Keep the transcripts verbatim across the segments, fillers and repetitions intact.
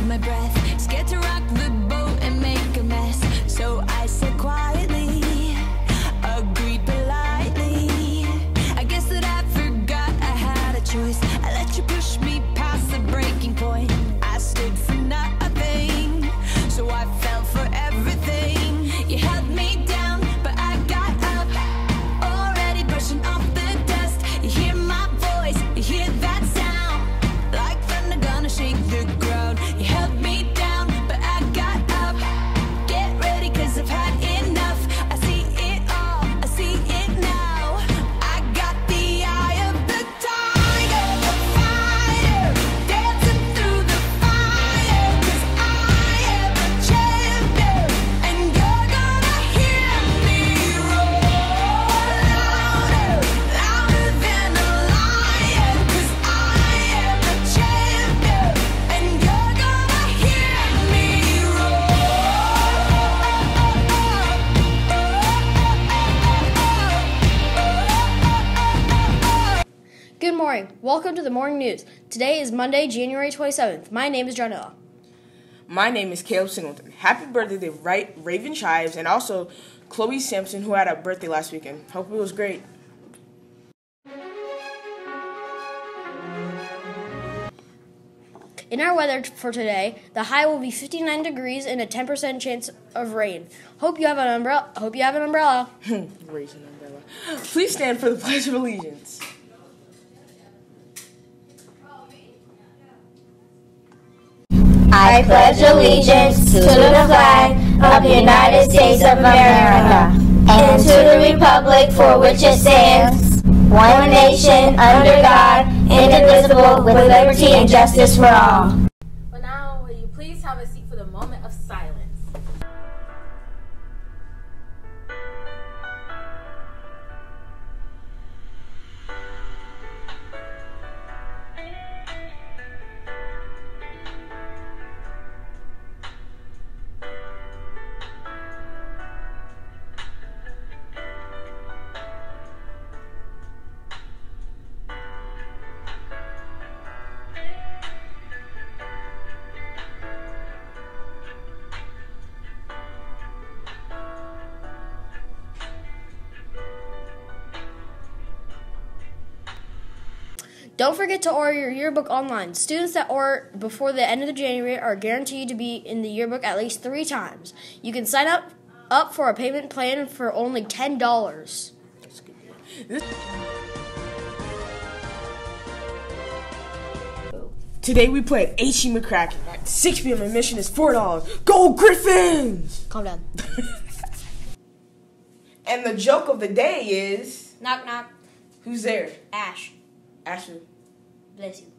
my breath, scared to rock the boat and make a mess. So I said quietly, agreed politely. I guess that I forgot I had a choice. I let you push me past the breaking point. I stood for nothing, so I fell for everything. You held me down, but I got up, already brushing off the dust. You hear my voice, you hear that sound, like thunder gonna shake the ground. You held me down, but I got up. Get ready, cause I've had enough. I see it all, I see it now. I got the eye of the tiger, the fighter, dancing through the fire. Cause I am a champion, and you're gonna hear me roar louder, louder than a lion. Cause I am a champion, and you're gonna hear me roar. Good morning. Welcome to the morning news. Today is Monday, January twenty-seventh. My name is Janella. My name is Caleb Singleton. Happy birthday to Ra- Raven Chives and also Chloe Sampson, who had a birthday last weekend. Hope it was great. In our weather t- for today, the high will be fifty-nine degrees and a ten percent chance of rain. Hope you have an umbrella. Hope you have an umbrella. Raise an umbrella. Please stand for the Pledge of Allegiance. I pledge allegiance to the flag of the United States of America and to the republic for which it stands, one nation, under God, indivisible, with liberty and justice for all. But now, will you please have a seat for the moment of silence? Don't forget to order your yearbook online. Students that order before the end of the January are guaranteed to be in the yearbook at least three times. You can sign up up for a payment plan for only ten dollars. That's good. This- Today we play at H E McCracken at six p.m. Admission is four dollars. Go Griffins! Calm down. And the joke of the day is... Knock, knock. Who's there? Ash. Ashley. Bless you.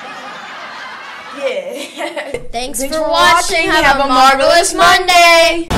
Yeah. Thanks, Thanks for for watching. watching. Have, Have a a marvelous marvelous Monday.